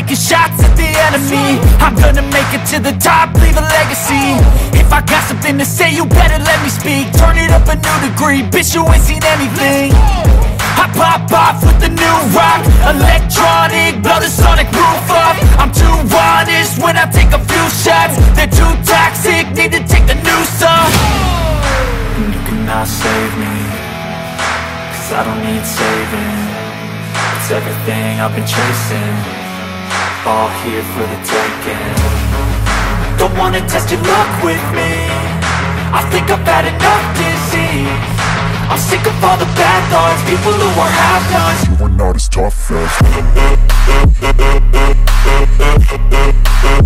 taking shots at the enemy. I'm gonna make it to the top, leave a legacy. If I got something to say, you better let me speak. Turn it up a new degree, bitch, you ain't seen anything. I pop off with the new rock, electronic, blow the sonic roof up. I'm too honest when I take a few shots. They're too toxic, need to take the noose off. And you cannot save me, cause I don't need saving. It's everything I've been chasing, all here for the taking. Don't wanna test your luck with me, I think I've had enough disease. I'm sick of all the bad thoughts, people who are half-nots. You are not as tough as